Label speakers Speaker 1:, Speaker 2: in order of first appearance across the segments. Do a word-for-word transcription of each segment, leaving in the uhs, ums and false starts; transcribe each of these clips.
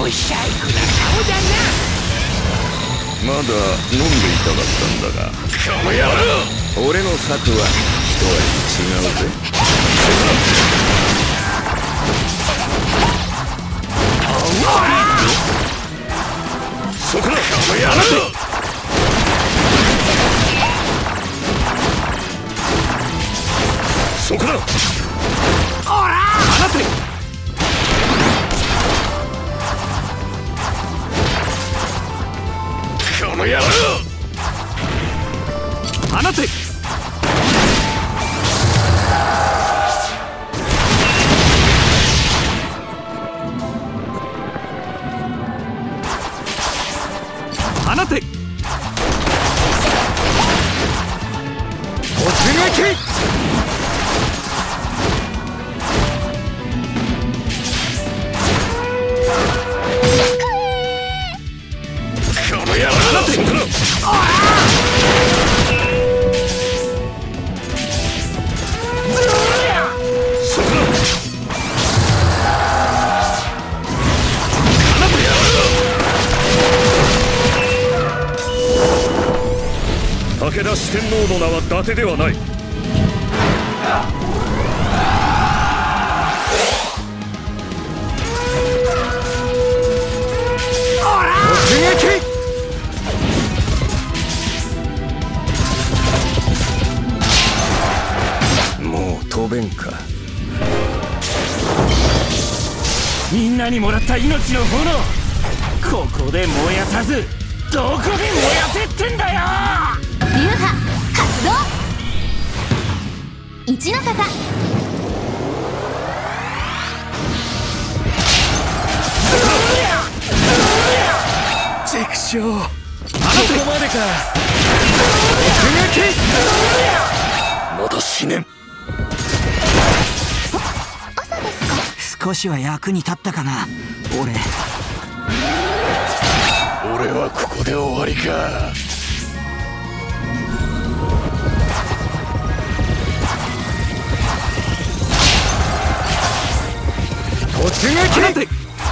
Speaker 1: おしゃいくな顔だな。
Speaker 2: まだ飲んでいたかったんだが、
Speaker 1: この野郎、
Speaker 2: 俺の策は一味違うぜ。
Speaker 1: そこだ、この野郎。そこだ。おら放て。この野郎、放て。放て。突撃。この野郎、放て。そこだ。武田四天王の名は伊達ではない。突撃。
Speaker 2: もう飛べんか。
Speaker 1: みんなにもらった命の炎、ここで燃やさずどこで燃やせってんだよ。
Speaker 3: 流派発動。一の型。
Speaker 1: 畜生、あそこまでか。突撃。まだ死ねん。
Speaker 3: 朝ですか。
Speaker 4: 少しは役に立ったかな。俺
Speaker 1: 俺はここで終わりか。突撃。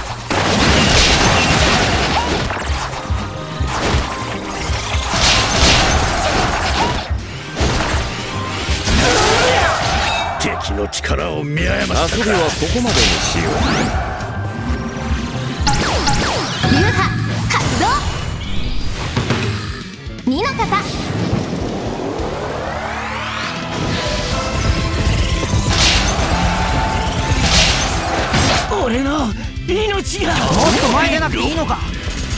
Speaker 1: 敵の力を見誤ったか。
Speaker 2: 遊びはここまでにしよう。
Speaker 3: 流派発動。二の型。
Speaker 1: 俺の命が。
Speaker 4: もっと前出なくていいのか。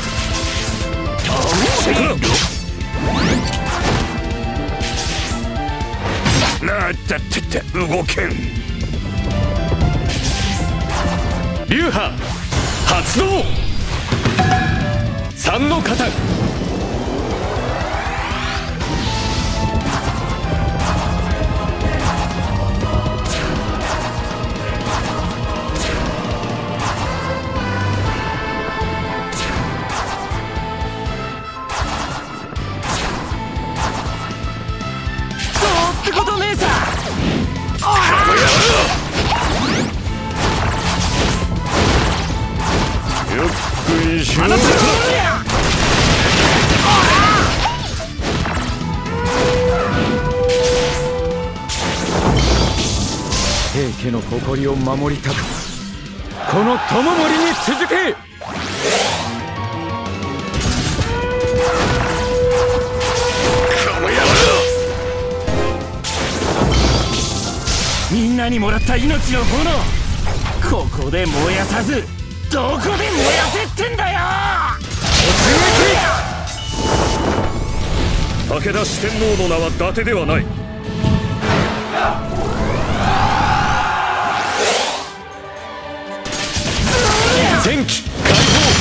Speaker 1: そこなあ、だってって動けん。流派発動。三の型。ってことねえさ。よっくいしろ。平家の誇りを守りたく、この友森に続け。みんなにもらった命の炎、ここで燃やさずどこで燃やせってんだよ。突撃。武田四天王の名は伊達ではない。前期解放。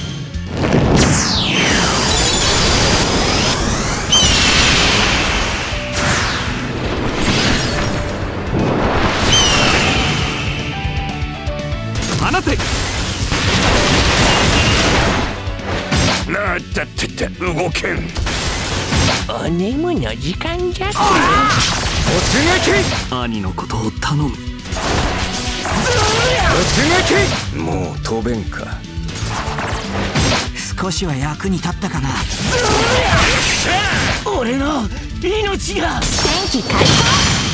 Speaker 1: 放て。なあ、だってって動けん。お眠の時間じゃ。突撃。兄のことを頼む。突撃。
Speaker 2: もう飛べんか。
Speaker 4: 少しは役に立ったかな。俺の命が。
Speaker 3: 戦機開放。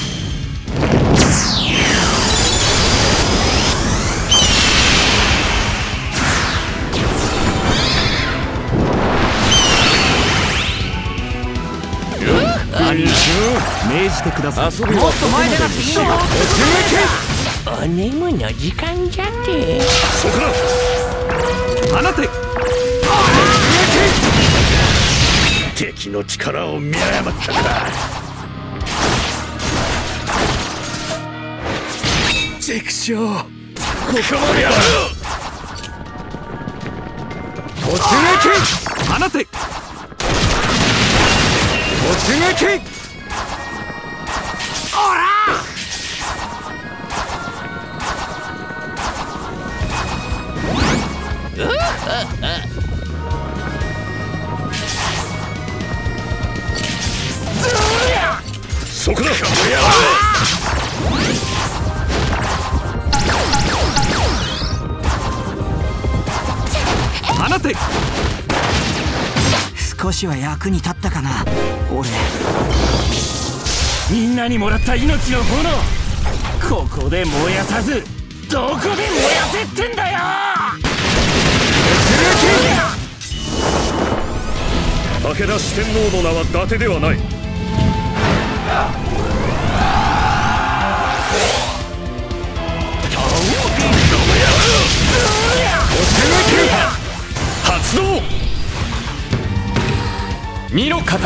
Speaker 1: 命じてください。
Speaker 4: もっと前出なくていいのか。
Speaker 5: お眠の時間じゃて。
Speaker 1: そこだ。放て。敵の力を見誤ったか。畜生、ここまでやる。突撃。放て。突撃。おら。そこだ。放て。
Speaker 4: 少しは役に立ったかな。俺
Speaker 5: みんなにもらった命の炎、ここで燃やさずどこで燃やせってんだよ。
Speaker 1: 武田四天王の名は伊達ではない。発動。二の型。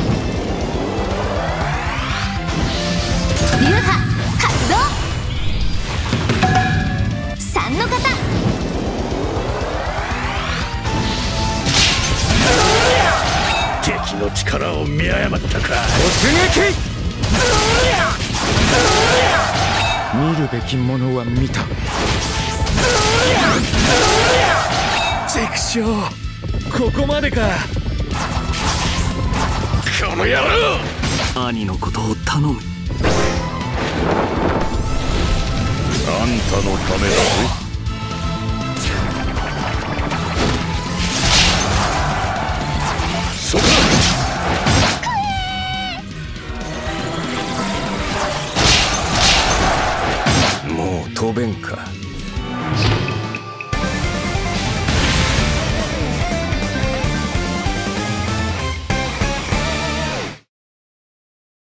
Speaker 3: 流派発動。三の型。
Speaker 1: 敵の力を見誤ったか。突撃。見るべきものは見た。畜生、ここまでか。この野郎。
Speaker 5: 兄のことを頼む。
Speaker 2: あんたのためだぞ。
Speaker 1: そこだ。